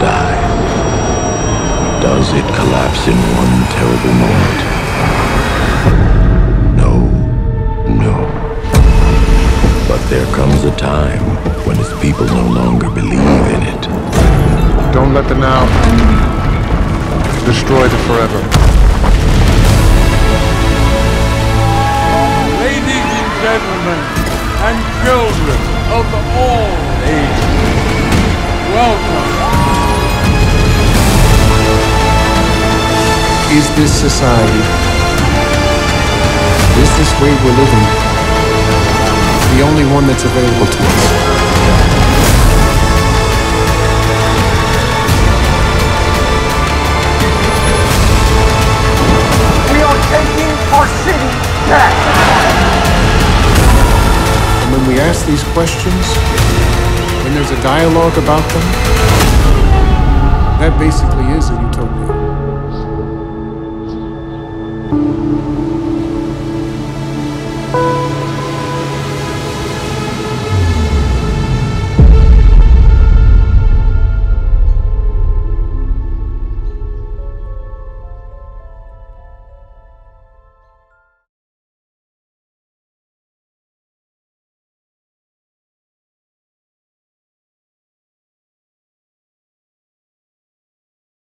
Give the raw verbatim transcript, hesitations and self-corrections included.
die? Does it collapse in one terrible moment? No, no. But there comes a time when its people no longer believe in it. Don't let the now destroy the forever. Ladies and gentlemen, and children of all ages, welcome. Is this society, is this way we're living, the only one that's available to us? We are taking our city back. And when we ask these questions, when there's a dialogue about them, that basically is a utopia.